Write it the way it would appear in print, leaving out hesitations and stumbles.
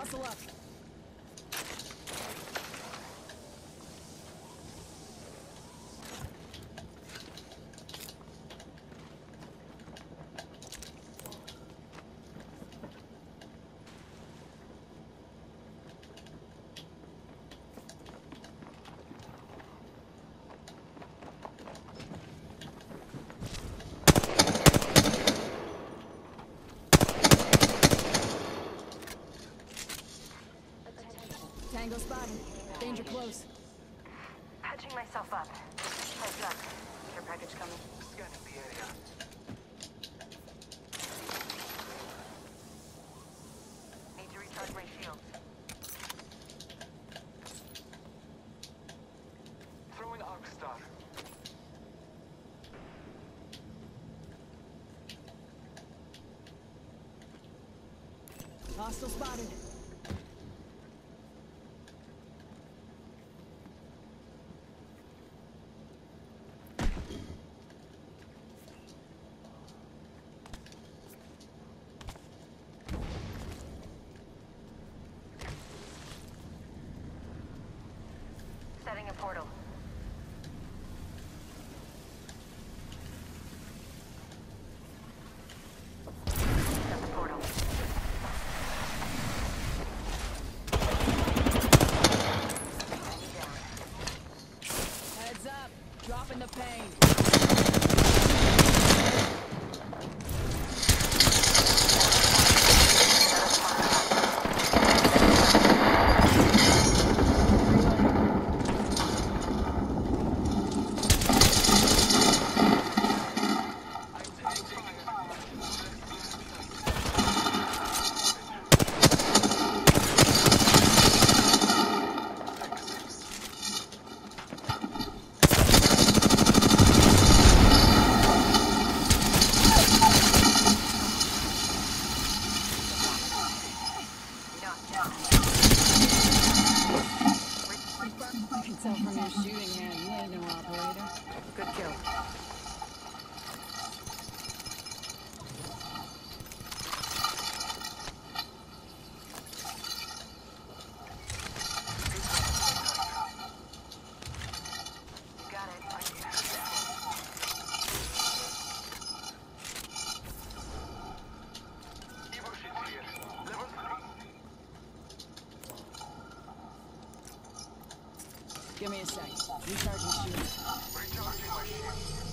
Hustle up. Tango spotted. Danger close. Patching myself up. Heads up. Care package coming. Scanning the area. Need to recharge my shields. Throwing Arc Star. Hostile spotted. Setting a portal. Set the portal. Enemy down. Heads up. Dropping the pain. I can tell from your shooting hand, you ain't no operator. Good kill. You got it. Evo shield here. Level 3. Give me a sec. Recharging shield. Recharging my shield.